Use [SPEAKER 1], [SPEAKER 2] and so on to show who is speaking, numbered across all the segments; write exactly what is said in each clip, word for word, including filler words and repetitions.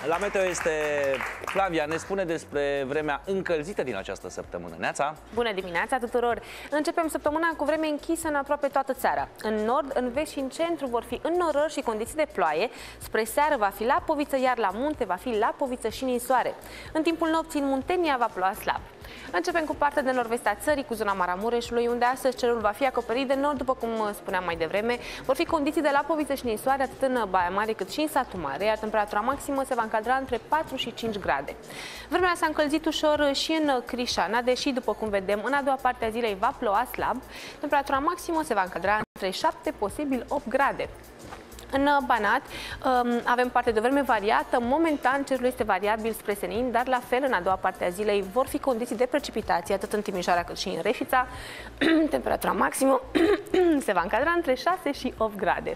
[SPEAKER 1] La Meteo este Flavia, ne spune despre vremea încălzită din această săptămână. Neața?
[SPEAKER 2] Bună dimineața tuturor! Începem săptămâna cu vreme închisă în aproape toată țara. În nord, în vest și în centru vor fi înnorări și condiții de ploaie. Spre seară va fi lapoviță, iar la munte va fi lapoviță și ninsoare. În timpul nopții în Muntenia va ploua slab. Începem cu partea de nord-vest a țării, cu zona Maramureșului, unde astăzi cerul va fi acoperit de nord, după cum spuneam mai devreme. Vor fi condiții de lapoviță și ninsoare atât în Baia Mare cât și în Satu Mare, iar temperatura maximă se va încadra între patru și cinci grade. Vremea s-a încălzit ușor și în Crișana, deși, după cum vedem, în a doua parte a zilei va ploua slab. Temperatura maximă se va încadra între șapte, posibil opt grade. În Banat avem parte de vreme variată. Momentan cerul este variabil spre senin, dar la fel în a doua parte a zilei vor fi condiții de precipitații atât în Timișoara cât și în Reșița. Temperatura maximă se va încadra între șase și opt grade.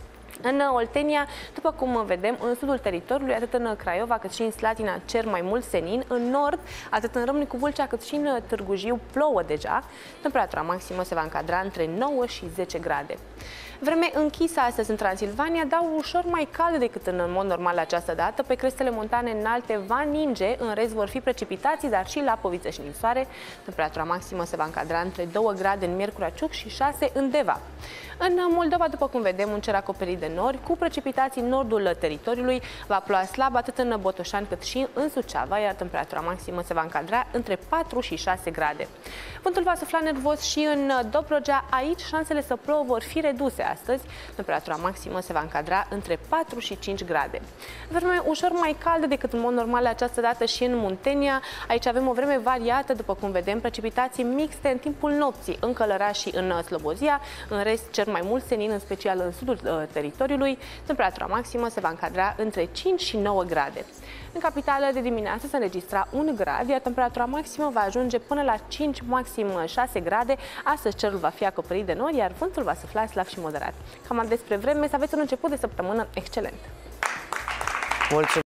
[SPEAKER 2] În Oltenia, după cum vedem, în sudul teritoriului, atât în Craiova cât și în Slatina, cer mai mult senin. În nord, atât în Râmnicu Vâlcea cât și în Târgu Jiu, plouă deja. Temperatura maximă se va încadra între nouă și zece grade. Vreme închisă astăzi în Transilvania, dar ușor mai cald decât în mod normal această dată. Pe crestele montane înalte va ninge, în rest vor fi precipitații, dar și lapoviță și ninsoare. Temperatura maximă se va încadra între două grade în Miercurea Ciuc și șase în Deva. În Moldova, după cum vedem, un cer acoperit de nori, cu precipitații în nordul teritoriului, va ploua slab atât în Botoșani cât și în Suceava, iar temperatura maximă se va încadra între patru și șase grade. Vântul va sufla nervos și în Dobrogea, aici șansele să plouă vor fi reduse astăzi. Temperatura maximă se va încadra între patru și cinci grade. Vreme ușor mai caldă decât în mod normal această dată și în Muntenia. Aici avem o vreme variată, după cum vedem, precipitații mixte în timpul nopții, în Călăraș și în Slobozia, în rest cer mai mult senin, în special în sudul uh, teritoriului. Temperatura maximă se va încadra între cinci și nouă grade. În capitală de dimineață se înregistra un grad, iar temperatura maximă va ajunge până la cinci, maxim șase grade. Astăzi cerul va fi acoperit de nori, iar vântul va sufla slab și moderat. Cam despre vreme, să aveți un început de săptămână excelent!
[SPEAKER 1] Mulțumesc!